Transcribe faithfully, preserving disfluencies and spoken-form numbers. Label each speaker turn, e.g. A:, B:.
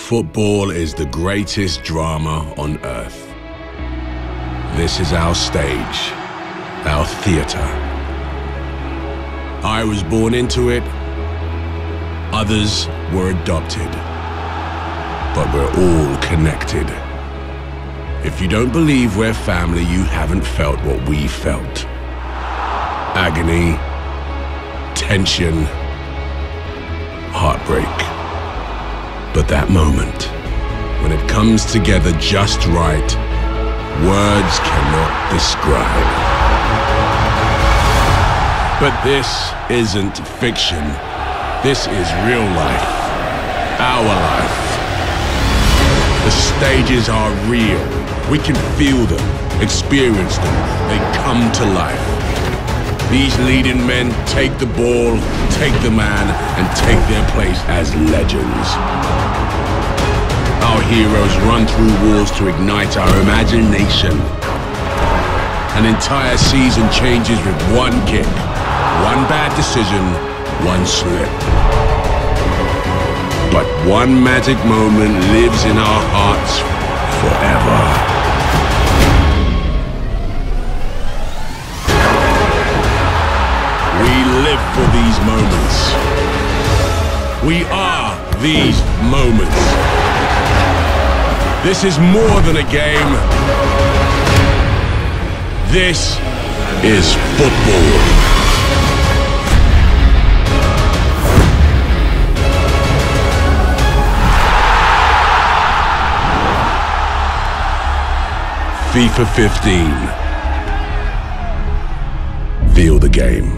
A: Football is the greatest drama on earth. This is our stage, our theater. I was born into it, others were adopted, but we're all connected. If you don't believe we're family, you haven't felt what we felt. Agony, tension, heartbreak. But that moment, when it comes together just right, words cannot describe. But this isn't fiction. This is real life, our life. The stages are real. We can feel them, experience them. They come to life. These leading men take the ball, take the man, and take their place as legends. Our heroes run through walls to ignite our imagination. An entire season changes with one kick, one bad decision, one slip. But one magic moment lives in our hearts forever. Live for these moments. We are these moments. This is more than a game. This is football. FIFA fifteen. Feel the game.